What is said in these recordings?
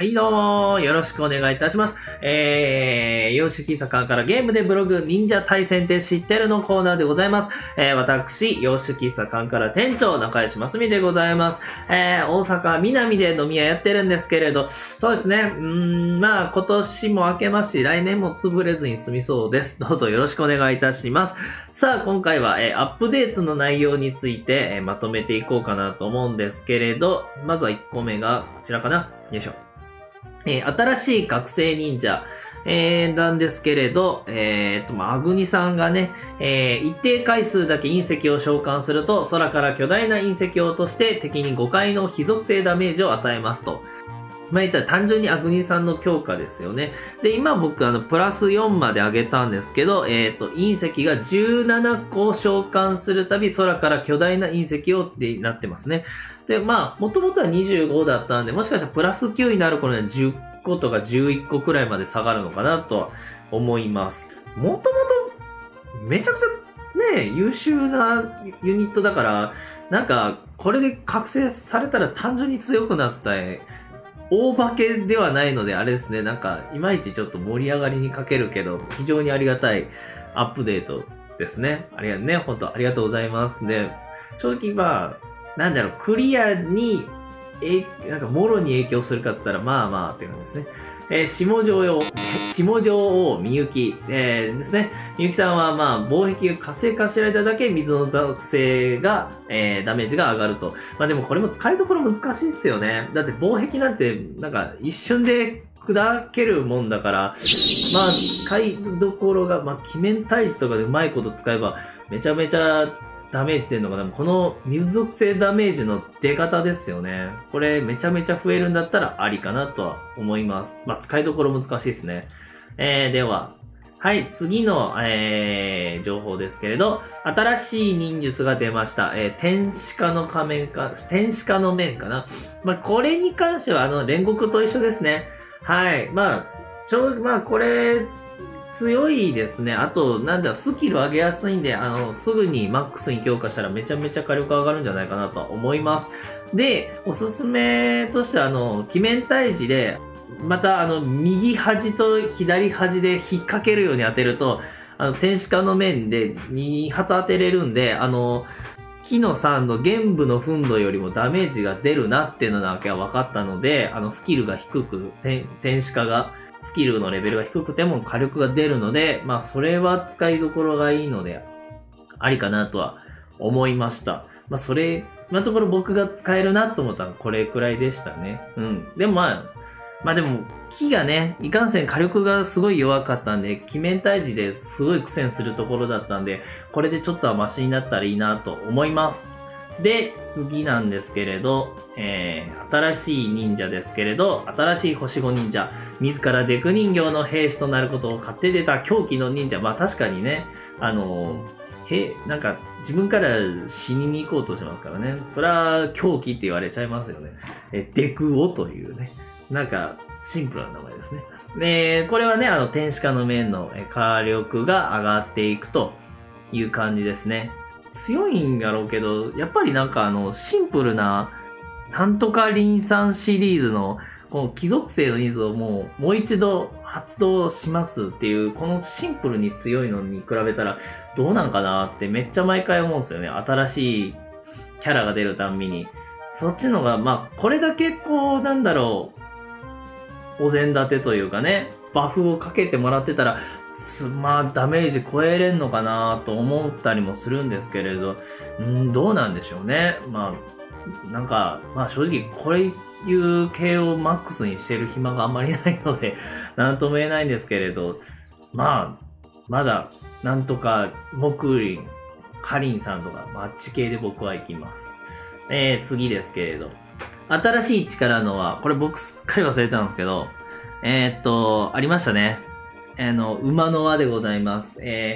はいどうもよろしくお願いいたします。ヨシキサカからゲームでブログ忍者対戦って知ってるのコーナーでございます。私、ヨシキサカから店長中石ますみでございます。大阪南で飲み屋やってるんですけれど、そうですね、まあ今年も明けますし、来年も潰れずに済みそうです。どうぞよろしくお願いいたします。さあ、今回は、アップデートの内容について、まとめていこうかなと思うんですけれど、まずは1個目がこちらかな。よいしょ。新しい覚醒忍者、なんですけれど、アグニさんがね、一定回数だけ隕石を召喚すると、空から巨大な隕石を落として敵に5回の非属性ダメージを与えますと。まあ、言ったら単純にアグニさんの強化ですよね。で、今僕プラス4まで上げたんですけど、隕石が17個召喚するたび空から巨大な隕石をってなってますね。で、まあ、もともとは25だったんで、もしかしたらプラス9になる頃には10個とか11個くらいまで下がるのかなとは思います。もともと、めちゃくちゃね、優秀なユニットだから、なんか、これで覚醒されたら単純に強くなった大化けではないので、あれですね、なんか、いまいちちょっと盛り上がりに欠けるけど、非常にありがたいアップデートですね。本当ありがとうございます。で、正直まあ、なんだろう、クリアに、なんか、もろに影響するかって言ったら、まあまあっていう感じですね。下女王みゆき、ですね。みゆきさんは、まあ、防壁が活性化しられただけ水の属性が、ダメージが上がると。まあでもこれも使いどころ難しいっすよね。だって防壁なんて、なんか一瞬で砕けるもんだから、まあ、使いどころが、まあ、鬼面退治とかでうまいこと使えば、めちゃめちゃダメージ出るのかな。この水属性ダメージの出方ですよね。これめちゃめちゃ増えるんだったらありかなとは思います。まあ、使いどころ難しいですね。では、はい、次の、情報ですけれど、新しい忍術が出ました。天使化の面かな。まあ、これに関しては、煉獄と一緒ですね。はい。まあ、これ、強いですね。あと、なんだろう、スキル上げやすいんで、すぐにマックスに強化したらめちゃめちゃ火力上がるんじゃないかなとは思います。で、おすすめとしては、鬼面退治で、また、右端と左端で引っ掛けるように当てると、天使化の面で2発当てれるんで、木の3の玄武の憤怒よりもダメージが出るなっていうのだけは分かったので、スキルが低く、天使化が、スキルのレベルが低くても火力が出るので、まあそれは使いどころがいいので、ありかなとは思いました。まあ今のところ僕が使えるなと思ったのはこれくらいでしたね。うん。でもまあでも、木がね、いかんせん火力がすごい弱かったんで、鬼面退治ですごい苦戦するところだったんで、これでちょっとはマシになったらいいなと思います。で、次なんですけれど、新しい忍者ですけれど、新しい星5忍者、自らデク人形の兵士となることを買って出た狂気の忍者。まあ確かにね、なんか自分から死にに行こうとしますからね。それは狂気って言われちゃいますよね。デクオというね、なんかシンプルな名前ですね。で、これはね、天使化の面の火力が上がっていくという感じですね。強いんやろうけど、やっぱりなんかシンプルな、なんとかリン酸シリーズの、この貴族性のニーズをもう一度発動しますっていう、このシンプルに強いのに比べたら、どうなんかなってめっちゃ毎回思うんですよね。新しいキャラが出るたんびに。そっちのが、まあ、これだけこう、なんだろう、お膳立てというかね、バフをかけてもらってたら、まあ、ダメージ超えれんのかなと思ったりもするんですけれど、どうなんでしょうね。まあ、なんか、まあ正直、これいう系をマックスにしてる暇があんまりないので、なんとも言えないんですけれど、まあ、まだ、なんとか、木林、かりんさんとか、あっち系で僕は行きます。次ですけれど。新しい力のは、これ僕すっかり忘れてたんですけど、ありましたね。馬の輪でございます。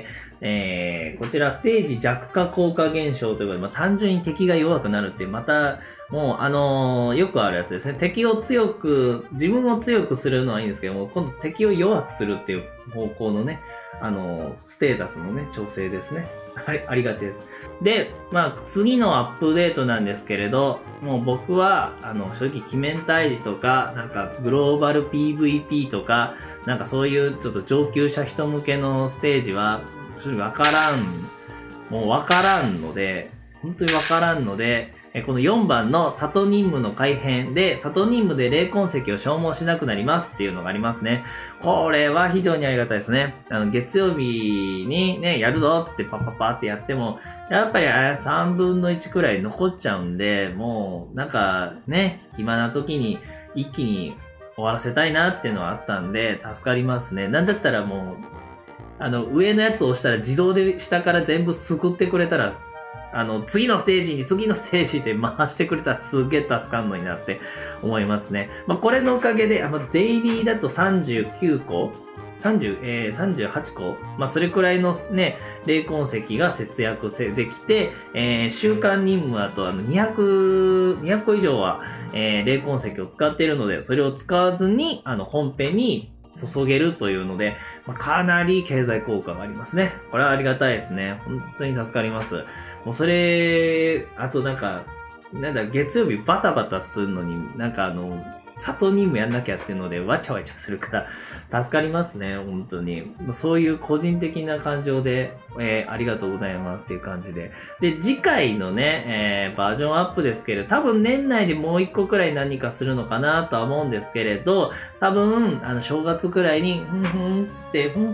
こちらステージ弱化効果現象ということで、単純に敵が弱くなるっていう、また、もうよくあるやつですね。敵を強く、自分を強くするのはいいんですけども、今度敵を弱くするっていう方向のね、ステータスのね、調整ですね。ありがちです。で、次のアップデートなんですけれど、もう僕は、正直、鬼面退治とか、グローバル PVP とか、そういうちょっと上級者人向けのステージは、正直わからん。もうわからんので、本当にわからんので、この4番の里任務の改変で、里任務で霊魂石を消耗しなくなりますっていうのがありますね。これは非常にありがたいですね。月曜日にね、やるぞっつってパッパッパってやっても、やっぱり3分の1くらい残っちゃうんで、もう暇な時に一気に終わらせたいなっていうのはあったんで、助かりますね。なんだったらもう、上のやつを押したら自動で下から全部すくってくれたら、次のステージで回してくれたらすげえ助かんのになって思いますね。これのおかげで、まずデイリーだと39個38個それくらいのね、霊魂石が節約できて、週間任務だと200個以上は、霊魂石を使っているので、それを使わずに、本編に注げるというので、かなり経済効果がありますね。これはありがたいですね。本当に助かります。もうそれ、あと月曜日バタバタするのに、里任務やんなきゃっていうので、わちゃわちゃするから、助かりますね、本当に。そういう個人的な感情で、ありがとうございますっていう感じで。で、次回のね、バージョンアップですけれど、多分年内でもう一個くらい何かするのかなとは思うんですけれど、多分、正月くらいに、つって、って、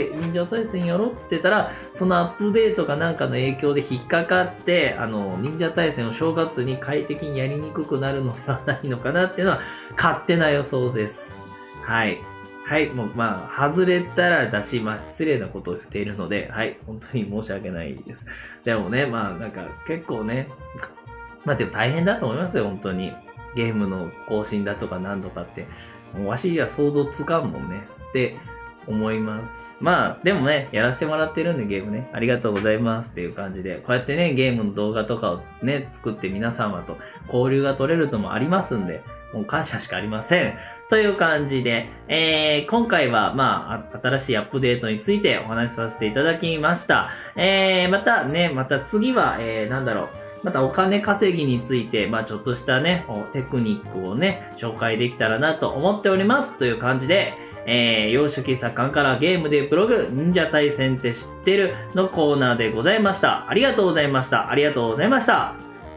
忍者対戦やろうって言ってたら、そのアップデートかなんかの影響で引っかかって、忍者対戦を正月に快適にやりにくくなるのではないのかなっていうのは、勝手な予想です。はい。はい。もう外れたらだし、失礼なことを言っているので、はい。本当に申し訳ないです。でもね、結構ね、でも大変だと思いますよ、本当に。ゲームの更新だとか何とかって。もうわしじゃ想像つかんもんね。って思います。でもね、やらせてもらってるんでゲームね、ありがとうございますっていう感じで、こうやってね、ゲームの動画とかをね、作って皆様と交流が取れるともありますんで、もう感謝しかありません。という感じで、今回は、新しいアップデートについてお話しさせていただきました。また次は、またお金稼ぎについて、ちょっとしたね、テクニックをね、紹介できたらなと思っております。という感じで、幼少期作家からゲームでブログ、忍者対戦って知ってるのコーナーでございました。ありがとうございました。ありがとうございました。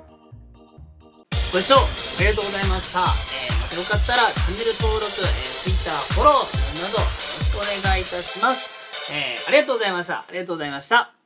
ご視聴ありがとうございました。またよかったらチャンネル登録、Twitter フォローなどよろしくお願いいたします。ありがとうございました。ありがとうございました。